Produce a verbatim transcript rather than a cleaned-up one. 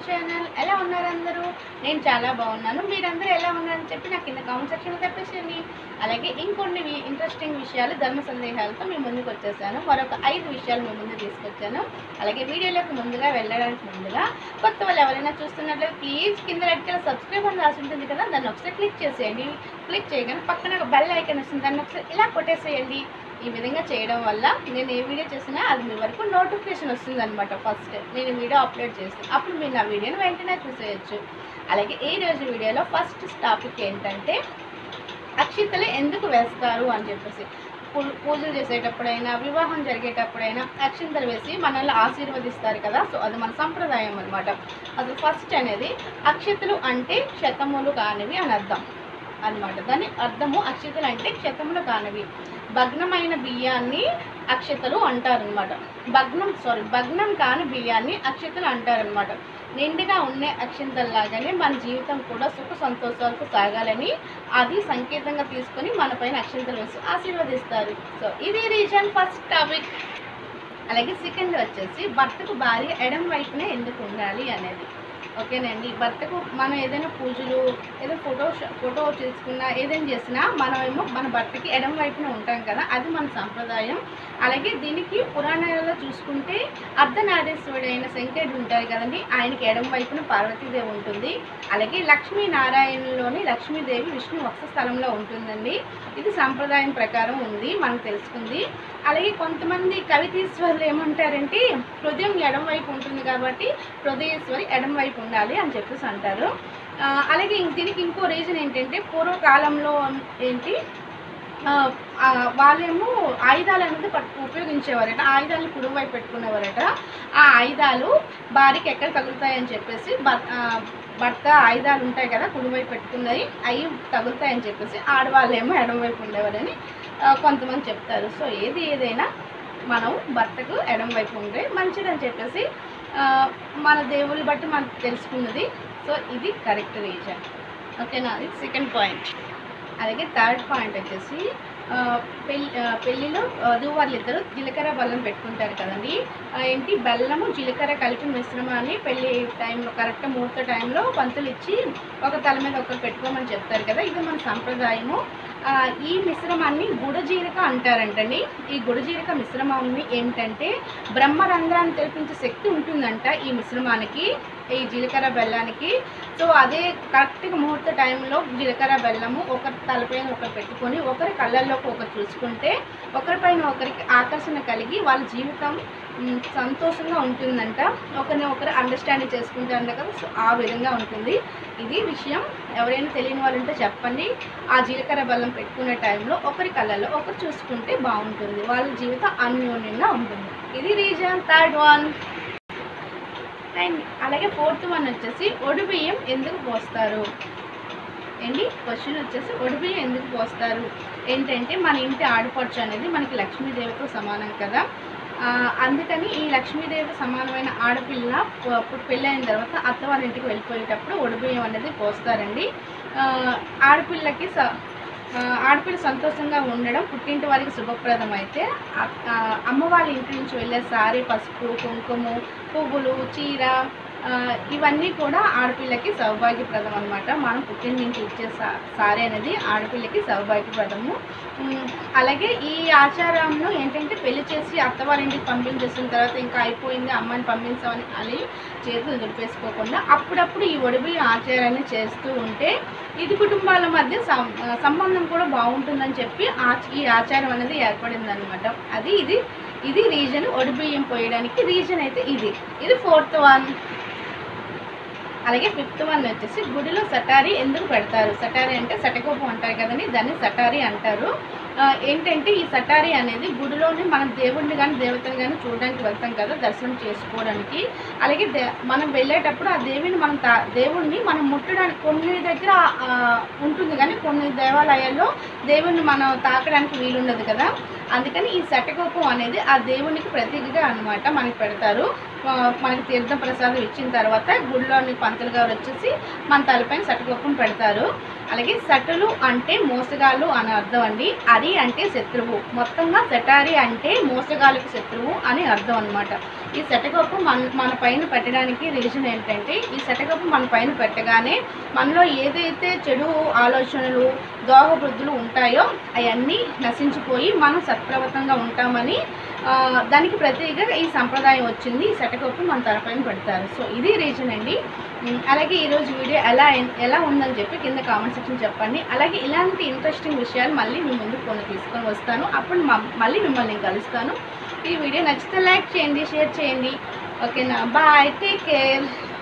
Channel. ఎలా ఉన్నారు అందరూ? నేను చాలా బాగున్నాను. మీరందరూ ఎలా ఉన్నారని చెప్పి నాకు కింద కామెంట్ సెక్షన్లో చెప్పేసేయండి. అలాగే ఇంకొన్ని ఇంట్రెస్టింగ్ విషయాలు, ధర్మ సందేహాలతో మీ ముందుకు వచ్చేసాను. మరొక ఐదు విషయాలు మీ ముందు తీసుకొచ్చాను. అలాగే వీడియోలోకి ముందుగా వెళ్ళడానికి ముందుగా కొత్త వాళ్ళు ఎవరైనా చూస్తున్నట్లయితే ప్లీజ్ కింద రెడ్ కలర్ సబ్స్క్రైబ్ అని రాసి ఉంటుంది కదా, దాన్ని ఒకసారి క్లిక్ చేసేయండి. క్లిక్ చేయగానే పక్కన ఒక బెల్ ఐకాన్ వస్తుంది, దాన్ని ఒకసారి ఇలా కొట్టేసేయండి. ఈ విధంగా చేయడం వల్ల నేను ఏ వీడియో చేసినా అది మీ వరకు నోటిఫికేషన్ వస్తుంది అనమాట. ఫస్ట్ నేను వీడియో అప్లోడ్ చేస్తాను, అప్పుడు మీరు నా వీడియోని వెంటనే చూసేయచ్చు. అలాగే ఈ రోజు వీడియోలో ఫస్ట్ టాపిక్ ఏంటంటే అక్షింతలు ఎందుకు వేస్తారు అని చెప్పేసి. పూజలు చేసేటప్పుడైనా, వివాహం జరిగేటప్పుడైనా అక్షింతలు వేసి మనల్ని ఆశీర్వదిస్తారు కదా. సో అది మన సంప్రదాయం అనమాట. అసలు ఫస్ట్ అనేది అక్షింతలు అంటే క్షతములు కానివి అని అర్థం అనమాట. దాని అర్థము అక్షింతలు అంటే క్షతములు కానివి. భగ్నమైన బియ్యాన్ని అక్షతలు అంటారనమాట. భగ్నం సారీ భగ్నం కాని బియ్యాన్ని అక్షతలు అంటారనమాట. నిండుగా ఉండే అక్షింతల్లాగానే మన జీవితం కూడా సుఖ సంతోషాలతో సాగాలని అది సంకేతంగా తీసుకొని మన పైన అక్షింతలు వేసి ఆశీర్వదిస్తారు. సో ఇది రీజన్ ఫస్ట్ టాపిక్. అలాగే సెకండ్ వచ్చేసి భర్తకు భార్య ఎడం వైపునే ఎందుకు ఉండాలి అనేది. ఓకేనండి, భర్తకు మనం ఏదైనా పూజలు, ఏదైనా ఫోటో ఫోటో తీసుకున్నా, ఏదైనా చేసినా మనమేమో మన భర్తకి ఎడం వైపున ఉంటాం కదా, అది మన సంప్రదాయం. అలాగే దీనికి పురాణాలలో చూసుకుంటే అర్ధనారీశ్వరుడు అయిన శంకరుడు ఉంటారు కదండి, ఆయనకి ఎడం వైపున పార్వతీదేవి ఉంటుంది. అలాగే లక్ష్మీనారాయణలోని లక్ష్మీదేవి విష్ణు వక్షస్థలంలో ఉంటుందండి. ఇది సంప్రదాయం ప్రకారం ఉంది, మనం తెలుసుకుంది. అలాగే కొంతమంది కవితీశ్వరులు ఏమంటారంటే హృదయం ఎడం వైపు ఉంటుంది కాబట్టి హృదయేశ్వరి ఎడం వైపు ఉండాలి అని చెప్పేసి అంటారు. అలాగే దీనికి ఇంకో రీజన్ ఏంటంటే పూర్వకాలంలో ఏంటి వాళ్ళేమో ఆయుధాలు అనేది పట్టు ఉపయోగించేవారట. ఆయుధాలను కుడివైపు పెట్టుకునేవారట. ఆ ఆయుధాలు భార్యకి ఎక్కడ తగులుతాయని చెప్పేసి భర్త ఆయుధాలు ఉంటాయి కదా కుడివైపు పెట్టుకున్నవి, అవి తగులుతాయని చెప్పేసి ఆడవాళ్ళేమో ఎడమవైపు ఉండేవారని కొంతమంది చెప్తారు. సో ఏది ఏదైనా మనం భర్తకు ఎడం వైపు ఉంటే మంచిదని చెప్పేసి మన దేవుని బట్టి మనకు తెలుసుకున్నది. సో ఇది కరెక్ట్ రీజన్. ఓకేనా, ఇది సెకండ్ పాయింట్. అలాగే థర్డ్ పాయింట్ వచ్చేసి పెళ్ళి పెళ్ళిలో వధూవాళ్ళు ఇద్దరు జీలకర్ర బెల్లం పెట్టుకుంటారు కదండి. ఏంటి బెల్లము జీలకర్ర కలిపి మిశ్రమాన్ని పెళ్ళి టైంలో కరెక్ట్ ముహూర్త టైంలో పంతులు ఇచ్చి ఒక తల మీద ఒకరు పెట్టుకోమని చెప్తారు కదా, ఇది మన సంప్రదాయము. ఈ మిశ్రమాన్ని గుడజీరక అంటారంటండి. ఈ గుడజీరక మిశ్రమాన్ని ఏంటంటే బ్రహ్మరంధ్రాన్ని తెరిపించే శక్తి ఉంటుందంట ఈ మిశ్రమానికి, ఈ జీలకర్ర బెల్లానికి. సో అదే కరెక్ట్గా ముహూర్త టైంలో జీలకర్ర బెల్లము ఒకరి తలపైన ఒకరు పెట్టుకొని ఒకరి కళ్ళల్లోకి ఒకరు చూసుకుంటే ఒకరిపైన ఒకరికి ఆకర్షణ కలిగి వాళ్ళ జీవితం సంతోషంగా ఉంటుందంట. ఒకరిని ఒకరు అండర్స్టాండింగ్ చేసుకుంటారంట కదా. సో ఆ విధంగా ఉంటుంది ఇది విషయం. ఎవరైనా తెలియని వాళ్ళు ఉంటే చెప్పండి. ఆ జీలకర్ర బెల్లం పెట్టుకునే టైంలో ఒకరి కళ్ళల్లో ఒకరు చూసుకుంటే బాగుంటుంది, వాళ్ళ జీవితం అన్యోన్యంగా ఉంటుంది. ఇది రీజన్ థర్డ్ వన్. అండ్ అలాగే ఫోర్త్ వన్ వచ్చేసి ఒడిబియ్యం ఎందుకు పోస్తారు ఏంటి. క్వశ్చన్ వచ్చేసి ఒడిబియ్యం ఎందుకు పోస్తారు ఏంటంటే మన ఇంటి ఆడపడుచు అనేది మనకి లక్ష్మీదేవితో సమానం కదా. అందుకని ఈ లక్ష్మీదేవి సమానమైన ఆడపిల్ల పెళ్ళైన తర్వాత అత్తవారింటికి వెళ్ళిపోయేటప్పుడు ఒడిబియ్యం అనేది పోస్తారండి. ఆడపిల్లకి స ఆడపిల్ల సంతోషంగా ఉండడం పుట్టింటి వారికి శుభప్రదం అయితే అమ్మ వాళ్ళ ఇంటి నుంచి వెళ్ళే సారీ, పసుపు, కుంకుమ, పువ్వులు, చీర ఇవన్నీ కూడా ఆడపిల్లకి సౌభాగ్యప్రదం అనమాట. మనం పుట్టిన నుంచి ఇచ్చే సా సారీ అనేది ఆడపిల్లకి సౌభాగ్యప్రదము. అలాగే ఈ ఆచారంలో ఏంటంటే పెళ్లి చేసి అత్తవారింటికి పంపించేసిన తర్వాత ఇంకా అయిపోయింది అమ్మాయిని పంపించామని అని చేతులు దులిపేసుకోకుండా అప్పుడప్పుడు ఈ ఒడిబియ్యం ఆచారాన్ని చేస్తూ ఉంటే ఇది కుటుంబాల మధ్య సంబంధం కూడా బాగుంటుందని చెప్పి ఈ ఆచారం అనేది ఏర్పడిందనమాట. అది ఇది ఇది రీజన్ ఒడిబియ్యం పోయడానికి రీజన్ అయితే ఇది. ఇది ఫోర్త్ వన్. అలాగే ఫిఫ్త్ వన్ వచ్చేసి గుడిలో సటారీ ఎందుకు పెడతారు. సటారీ అంటే సటకోపం అంటారు కదండి, దాన్ని సటారీ అంటారు. ఏంటంటే ఈ సటారీ అనేది గుడిలోని మనం దేవుడిని కానీ దేవతని కానీ చూడడానికి వెళ్తాం కదా, దర్శనం చేసుకోవడానికి. అలాగే మనం వెళ్ళేటప్పుడు ఆ దేవిని మనం తా దేవుడిని మనం ముట్టడానికి కొన్ని దగ్గర ఉంటుంది కానీ కొన్ని దేవాలయాల్లో దేవుడిని మనం తాకడానికి వీలుండదు కదా. అందుకని ఈ సటకోపం అనేది ఆ దేవునికి ప్రతీకగా అనమాట మనకి పెడతారు. మనకి తీర్థ ప్రసాదం ఇచ్చిన తర్వాత గుడిలోని పంతులు గారు వచ్చేసి మన తలపైన సటకోపం పెడతారు. అలాగే సటులు అంటే మోసగాళ్ళు అని అర్థం అండి. అరి అంటే శత్రువు. మొత్తంగా సెటారి అంటే మోసగాళ్ళకు శత్రువు అని అర్థం అనమాట. ఈ శటకొప్పు మన మన పైన పెట్టడానికి రీజన్ ఏంటంటే, ఈ శటకొప్పు మన పైన పెట్టగానే మనలో ఏదైతే చెడు ఆలోచనలు దోహబుద్ధులు ఉంటాయో అవన్నీ నశించిపోయి మనం సత్ప్రవర్తంగా ఉంటామని దానికి ప్రత్యేకంగా ఈ సంప్రదాయం వచ్చింది. ఈ శటకొప్పు మన తలపైన పెడతారు. సో ఇది రీజన్ అండి. అలాగే ఈరోజు వీడియో ఎలా ఎలా ఉందని చెప్పి కింద కామెంట్ సెక్షన్ చెప్పండి. అలాగే ఇలాంటి ఇంట్రెస్టింగ్ విషయాలు మళ్ళీ మీ ముందుకు కొన్ని తీసుకొని వస్తాను. అప్పుడు మళ్ళీ మిమ్మల్ని కలుస్తాను. ఈ వీడియో నచ్చితే లైక్ చేయండి, షేర్ చేయండి. ఓకేనా? Bye, take care.